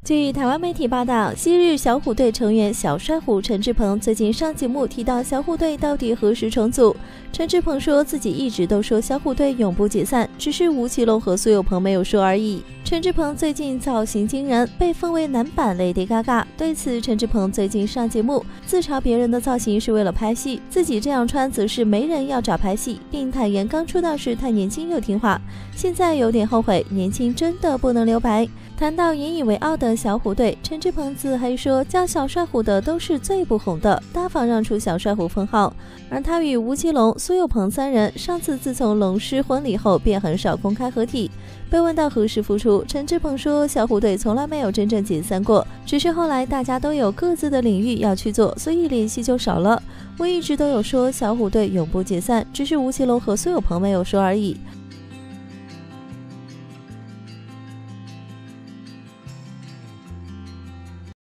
据台湾媒体报道，昔日小虎队成员小帅虎陈志朋最近上节目提到小虎队到底何时重组。陈志朋说自己一直都说小虎队永不解散，只是吴奇隆和苏有朋没有说而已。陈志朋最近造型惊人，被封为男版 Lady Gaga。对此，陈志朋最近上节目自嘲别人的造型是为了拍戏，自己这样穿则是没人要找拍戏，并坦言刚出道时太年轻又听话，现在有点后悔，年轻真的不能留白。谈到引以为傲的小虎队，陈志朋自黑说叫小帅虎的都是最不红的，大方让出小帅虎封号。而他与吴奇隆、苏有朋三人上次自从龙狮婚礼后便很少公开合体。被问到何时复出，陈志朋说小虎队从来没有真正解散过，只是后来大家都有各自的领域要去做，所以联系就少了。我一直都有说小虎队永不解散，只是吴奇隆和苏有朋没有说而已。